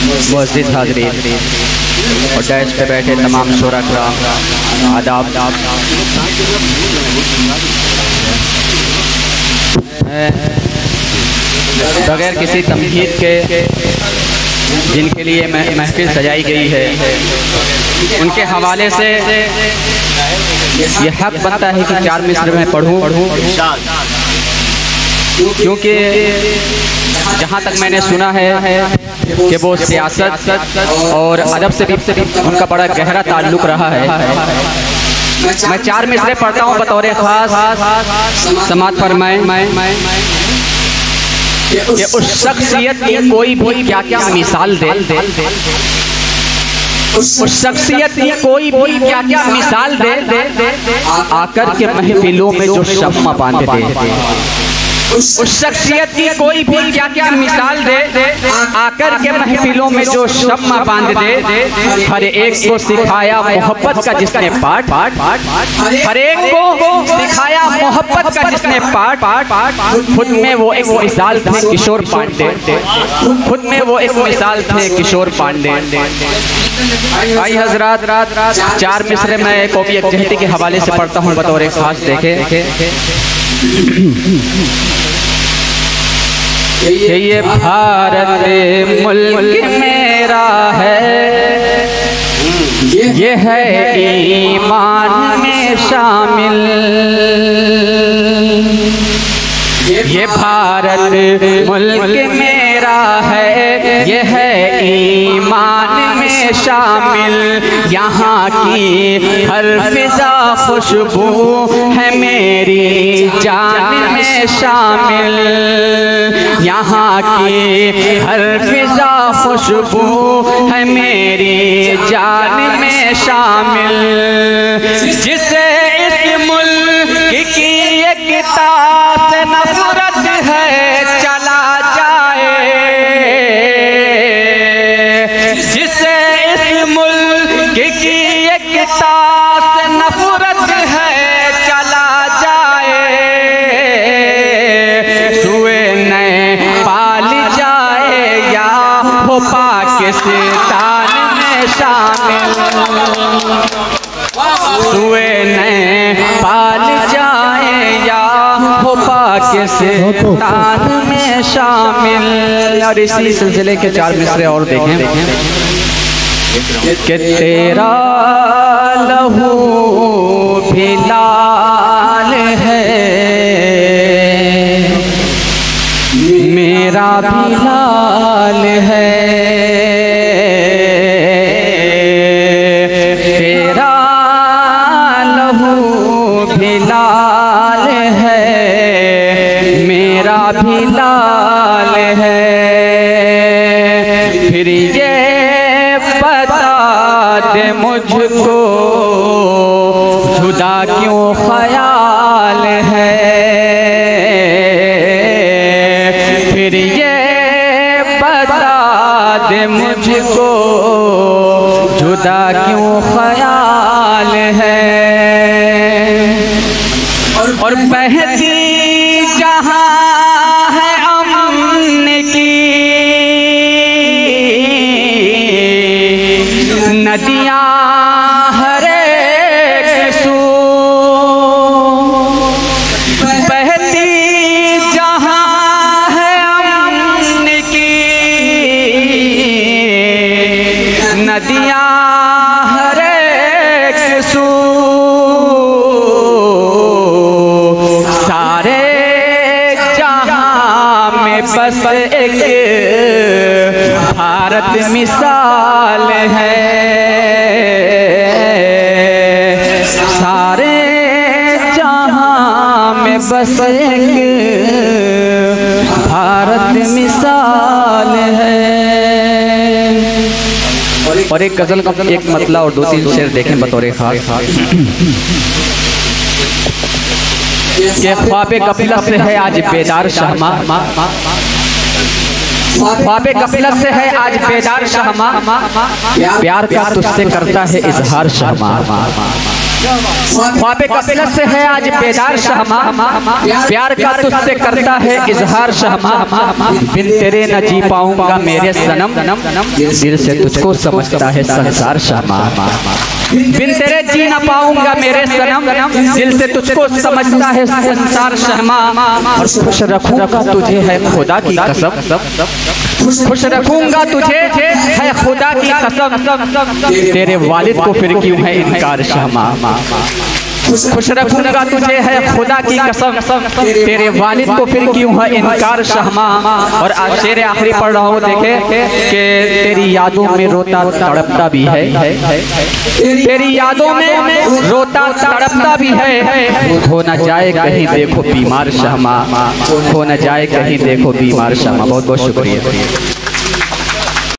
मुअज़्ज़िज़ हाज़रीन और डैश पे बैठे तमाम शोरा कराम, आदाब। बगैर किसी तमहीद के जिनके लिए महफिल सजाई गई है, उनके हवाले से ये हक बनता है कि 4 मिसर में पढ़ूं, क्योंकि जहाँ तक मैंने सुना है कि वो सियासत और अदब से भी उनका बड़ा गहरा ताल्लुक़ रहा है। मैं 4 मिसरे पढ़ता हूँ बतौर ख़ास, समात फरमाएं कि उस शख्सियत की कोई भी क्या क्या मिसाल दे, उस शख्सियत की कोई भी क्या क्या मिसाल दे, आकर के महफिलों में जो शम्मा बांध दे। उस शख्सियत की कोई भी क्या क्या मिसाल दे, आकर के महफिलों में जो शम्मा बांध दे। हर एक को सिखाया मोहब्बत का जिसने पाठ, हर एक को सिखाया मोहब्बत का जिसने पाठ, खुद में वो एक मिसाल थे किशोर पांडे, खुद में वो एक मिसाल थे किशोर पांडे। आई हजरात, 4 मिसरे मैं कॉपी एकजहती के हवाले से पढ़ता हूँ बतौर खास। देखे ये भारत मुल्क मेरा है, ये है ईमान में शामिल। ये भारत मुल्क मेरा है, ये है ईमान में शामिल। यहाँ की हर फिजा खुशबू है मेरी जान में शामिल। यहाँ की हर फिजा खुशबू है मेरी जान में शामिल। जिसे इस मुल्क की एकता से नफरत है चला जाए, जिसे इस मुल्क की एकता से नफरत है चला जाए। सुए नए पाल जाए या हो पाकिस्तान में शामिल। सुए नए पाल जाए या हो पाकिस्तान में शामिल। और इसी सिलसिले के 4 मिसरे और देखें कि तेरा लहू भी लाल है, मेरा भी लाल है। तेरा लहू भी लाल है, मेरा भी लाल है। फिर ये बता दे मुझको जुदा क्यों ख्याल है। फिर ये बता दे मुझको जुदा क्यों ख्याल है। और बहती जहाँ है अमन की नदियाँ हर एक सू, बहती जहाँ है अमन की नदियाँ हर एक सू। सारे जहाँ में बस एक भारत मिसाल है। सारे जहाँ में बस एक भारत मिसाल है। और एक गजल का एक मतला और 2-3 शेर देखें बतौर खास कि ख्वाबे गफलत से है आज बेदार शहमा, ख्वाबे गफलत से है आज बेदार शहमा, प्यार का तुझसे करता है इजहार शहमा। ख्वाब गफलत से है आज बेदार शहमा, प्यार का तुझसे करता है इजहार शहमा। बिन तेरे न जी पाऊंगा मेरे सनम, दिल से तुझको समझता है संसार शहमा। बिन तेरे जी न पाऊंगा मेरे सनम, दिल से तुझको समझता है संसार शहमा। और खुश रखूंगा तुझे है खुदा की कसम, खुश रखूंगा तुझे है खुदा की कसम। तेरे वालिद को फिर क्यों है इनकार शहमा। खुश रखूंगा तुझे है खुदा की कसम, तेरे वालिद को फिर क्यों है इनकार शहमा। और आज शेर आखिरी पढ़ रहा हूँ, देखे कि तेरी यादों में रोता तड़पता भी है, तेरी यादों में रोता तड़पता भी है। हो न जाए कहीं देखो बीमार शहमा, हो न जाए कहीं देखो बीमार शहमा। बहुत बहुत शुक्रिया।